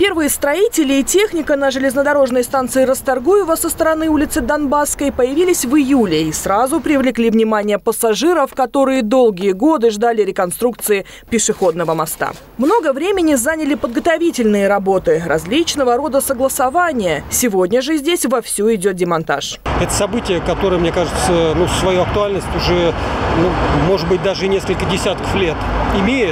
Первые строители и техника на железнодорожной станции Расторгуева со стороны улицы Донбасской появились в июле и сразу привлекли внимание пассажиров, которые долгие годы ждали реконструкции пешеходного моста. Много времени заняли подготовительные работы, различного рода согласования. Сегодня же здесь вовсю идет демонтаж. Это событие, которое, мне кажется, свою актуальность уже, может быть, даже несколько десятков лет имеет.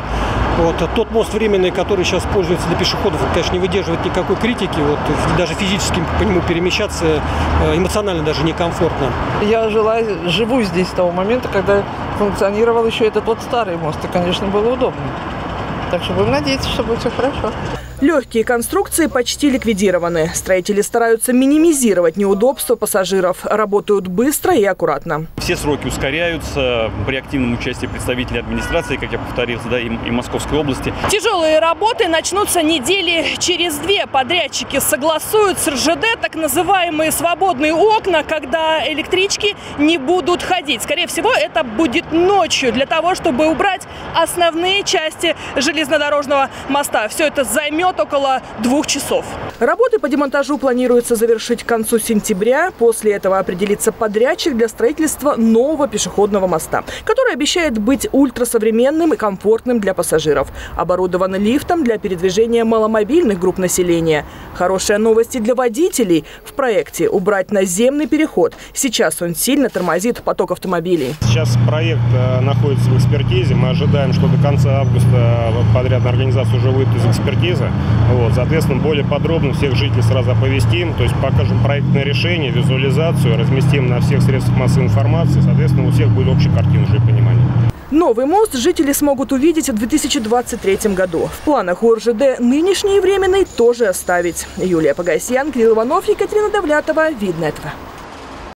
Тот мост временный, который сейчас пользуется для пешеходов, конечно, не выдерживает никакой критики. Даже физически по нему перемещаться эмоционально даже некомфортно. Я живу здесь с того момента, когда функционировал еще этот старый мост. И, конечно, было удобно. Так что будем надеяться, что будет все хорошо. Легкие конструкции почти ликвидированы. Строители стараются минимизировать неудобства пассажиров. Работают быстро и аккуратно. Все сроки ускоряются при активном участии представителей администрации, как я повторился, и Московской области. Тяжелые работы начнутся недели через 2. Подрядчики согласуют с РЖД так называемые свободные окна, когда электрички не будут ходить. Скорее всего, это будет ночью для того, чтобы убрать основные части железнодорожного моста. Все это займет около 2 часов. Работы по демонтажу планируется завершить к концу сентября. После этого определится подрядчик для строительства нового пешеходного моста, который обещает быть ультрасовременным и комфортным для пассажиров. Оборудован лифтом для передвижения маломобильных групп населения. Хорошая новость и для водителей. В проекте убрать наземный переход. Сейчас он сильно тормозит поток автомобилей. Сейчас проект находится в экспертизе. Мы ожидаем, что до конца августа подрядная организация уже выйдет из экспертизы. Соответственно, более подробно всех жителей сразу оповестим, то есть покажем проектное решение, визуализацию, разместим на всех средствах массовой информации, соответственно, у всех будет общая картина уже и понимание. Новый мост жители смогут увидеть в 2023 году. В планах у РЖД нынешний и временный тоже оставить. Юлия Погосян, Кирилл Иванов, Екатерина Давлятова. Видно этого.